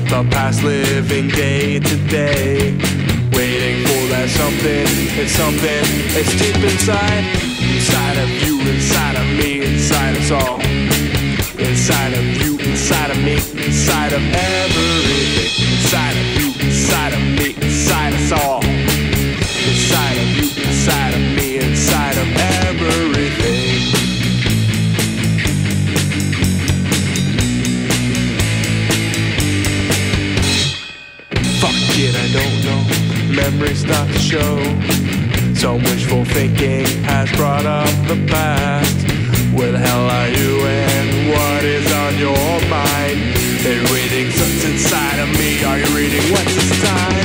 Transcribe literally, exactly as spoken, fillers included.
the past, living day to day, waiting for that something. It's something, it's deep inside, inside of you, inside of me, inside us all, inside of you, inside of me, inside of everything, inside of you, inside of me, inside us all, inside of you, inside of me, inside of everything. Fuck it, I don't know, memories not to show. Some wishful thinking has brought up the past. Where the hell are you and what is on your mind? They're reading what's inside of me. Are you reading what's inside?